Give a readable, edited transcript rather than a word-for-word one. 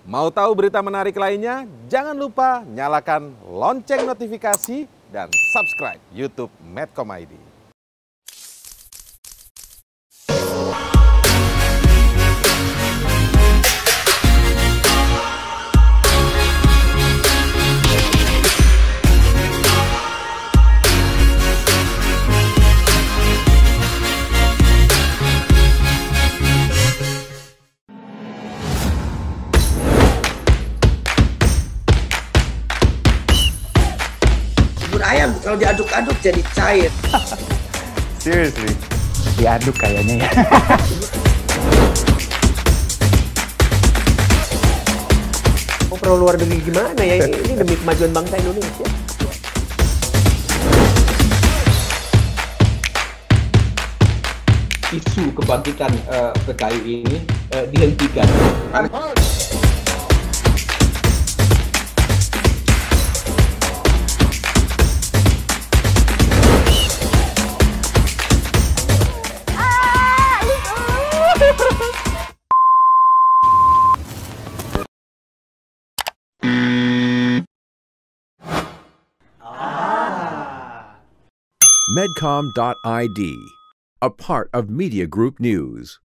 Mau tahu berita menarik lainnya? Jangan lupa nyalakan lonceng notifikasi dan subscribe YouTube Medcom.id. Ayam kalau diaduk-aduk jadi cair. Seriously? Diaduk kayaknya ya. Oh, perlu luar negeri gimana ya? Ini demi kemajuan bangsa Indonesia. Isu kebangkitan PKI ini dihentikan. Medcom.id, a part of Media Group News.